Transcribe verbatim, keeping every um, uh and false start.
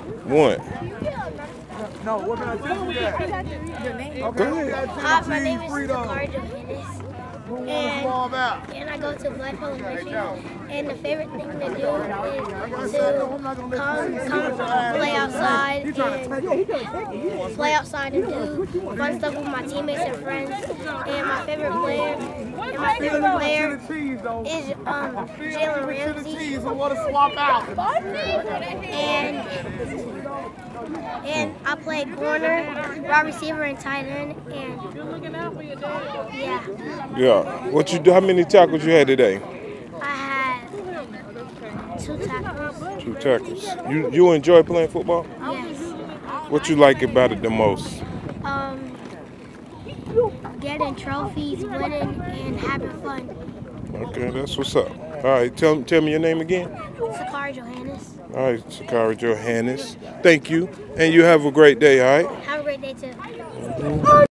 One. No, what can I tell you that? Go ahead. Hi, my name is Tacarri, and, and I go to Black Elementary. And the favorite thing to do is to come, come play outside and play outside and do fun stuff with my teammates and friends. And my favorite player, and my favorite player is um, Jalen Ramsey. And and I play corner, wide receiver, and tight end. And yeah. Yeah. What you do? How many tackles you had today? I had two tackles. Two tackles. You you enjoy playing football? Yes. What you like about it the most? Um, getting trophies, winning, and having fun. Okay, that's what's up. All right, tell tell me your name again. Tacarri Johannes. All right, Tacarri Johannes. Thank you, and you have a great day. All right. Have a great day too.